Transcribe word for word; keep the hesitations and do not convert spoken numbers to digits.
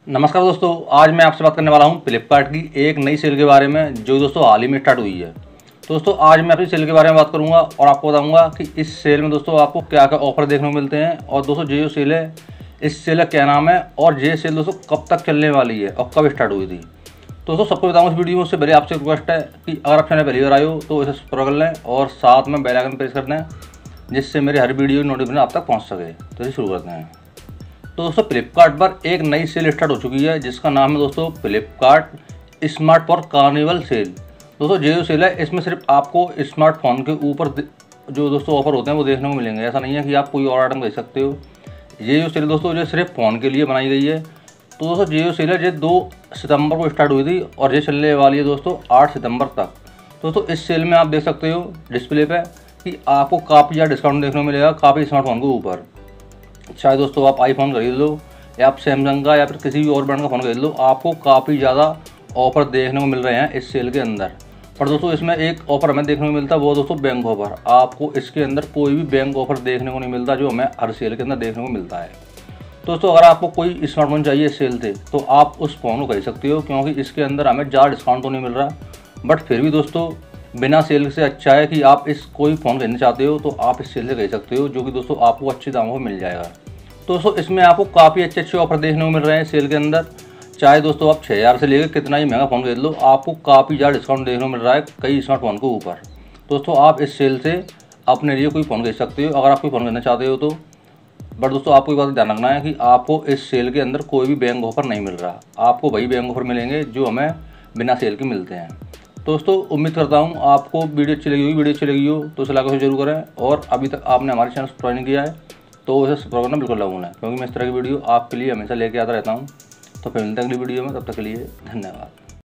नमस्कार दोस्तों, आज मैं आपसे बात करने वाला हूं फ्लिपकार्ट की एक नई सेल के बारे में जो दोस्तों हाल ही में स्टार्ट हुई है। दोस्तों आज मैं अपनी सेल के बारे में बात करूंगा और आपको बताऊंगा कि इस सेल में दोस्तों आपको क्या क्या ऑफर देखने को मिलते हैं और दोस्तों ये जो सेल है इस सेल का क्या नाम है और ये सेल दोस्तों कब तक चलने वाली है और कब स्टार्ट हुई थी। दोस्तों सबको बताऊँगा इस वीडियो में। उससे पहले आपसे रिक्वेस्ट है कि अगर आप चैनल पहली बार आए हो तो इसे सब्सक्राइब कर लें और साथ में बेल आइकन प्रेस कर दें जिससे मेरी हर वीडियो नोटिफिकेशन आप तक पहुँच सके। तो इसे शुरू करते हैं। तो दोस्तों फ्लिपकार्ट पर एक नई सेल स्टार्ट हो चुकी है जिसका नाम है दोस्तों Flipkart smart for carnival sale. दोस्तों ये जो सेल है इसमें सिर्फ आपको स्मार्टफोन के ऊपर जो दोस्तों ऑफर होते हैं वो देखने को मिलेंगे। ऐसा नहीं है कि आप कोई और आइटम खरीद सकते हो। ये जो सेल दोस्तों ये सिर्फ फ़ोन के लिए बनाई गई है। तो दोस्तों ये जो सेल है ये दो सितंबर को स्टार्ट हुई थी और ये चलने वाली है दोस्तों आठ सितंबर तक। दोस्तों इस सेल में आप देख सकते हो डिस्प्ले पे कि आपको काफ़ी ज़्यादा डिस्काउंट देखने को मिलेगा काफ़ी स्मार्टफोन के ऊपर। चाहे दोस्तों आप आईफोन खरीद लो या आप सैमसंग का या फिर किसी भी और ब्रांड का फ़ोन खरीद लो, आपको काफ़ी ज़्यादा ऑफर देखने को मिल रहे हैं इस सेल के अंदर। पर दोस्तों इसमें एक ऑफर हमें देखने को मिलता है वो दोस्तों बैंक ऑफर। आपको इसके अंदर कोई भी बैंक ऑफर देखने को नहीं मिलता जो हमें हर सेल के अंदर देखने को मिलता है। दोस्तों अगर आपको कोई स्मार्टफोन चाहिए इस सेल से तो आप उस फ़ोन को खरीद सकते हो क्योंकि इसके अंदर हमें ज़्यादा डिस्काउंट तो नहीं मिल रहा, बट फिर भी दोस्तों बिना सेल से अच्छा है कि आप इस कोई फ़ोन खरीदना चाहते हो तो आप इस सेल से खरीद सकते हो जो कि दोस्तों आपको अच्छे दामों पर मिल जाएगा। तो दोस्तों इसमें आपको काफ़ी अच्छे अच्छे ऑफर देखने को मिल रहे हैं सेल के अंदर। चाहे दोस्तों आप छः हज़ार से लेकर कितना ही महंगा फ़ोन खरीद लो, आपको काफ़ी ज़्यादा डिस्काउंट देखने को मिल रहा है कई स्मार्टफोन के ऊपर। दोस्तों आप इस सेल से अपने लिए कोई फ़ोन खरीद सकते हो अगर आप कोई फ़ोन खरीदना चाहते हो तो। बट दोस्तों आपको ये बात ध्यान रखना है कि आपको इस सेल के अंदर कोई भी बैंक ऑफर नहीं मिल रहा। आपको वही बैंक ऑफर मिलेंगे जो हमें बिना सेल के मिलते हैं। दोस्तों उम्मीद करता हूँ आपको वीडियो अच्छी लगी होगी। वीडियो अच्छी लगी हो तो इसे लाइक जरूर करें और अभी तक आपने हमारे चैनल सब्सक्राइब नहीं किया है तो उसे सब्सक्राइब करना बिल्कुल ना भूलें क्योंकि मैं इस तरह की वीडियो आपके लिए हमेशा लेके आता रहता हूँ। तो फिर मिलते हैं अगली वीडियो में, तब तक के लिए धन्यवाद।